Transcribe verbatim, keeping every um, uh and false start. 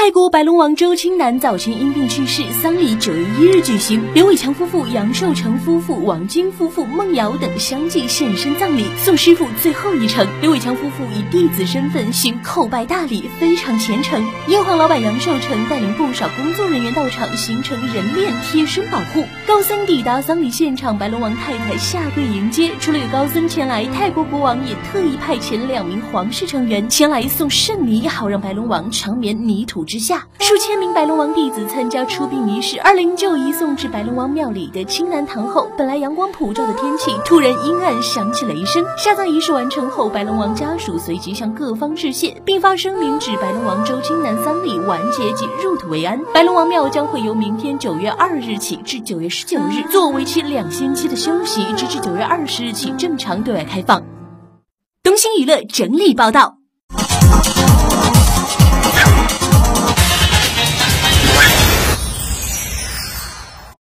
泰国白龙王周青南早前因病去世，丧礼九月一日举行。刘伟强夫妇、杨寿成夫妇、王晶夫妇、孟瑶等相继现身葬礼，送师傅最后一程。刘伟强夫妇以弟子身份行叩拜大礼，非常虔诚。英皇老板杨寿成带领不少工作人员到场，形成人链贴身保护。高僧抵达丧礼现场，白龙王太太下跪迎接。除了有高僧前来，泰国国王也特意派遣两名皇室成员前来送圣泥，好让白龙王长眠泥土之下。数千名白龙王弟子参加出殡仪式。二零零九移送至白龙王庙里的青南堂后，本来阳光普照的天气突然阴暗，响起雷声。下葬仪式完成后，白龙王家属随即向各方致谢，并发声明指白龙王周青南丧礼完结及入土为安。白龙王庙将会由明天九月二日起至九月十九日做为期两星期的休息，直至九月二十日起正常对外开放。东星娱乐整理报道。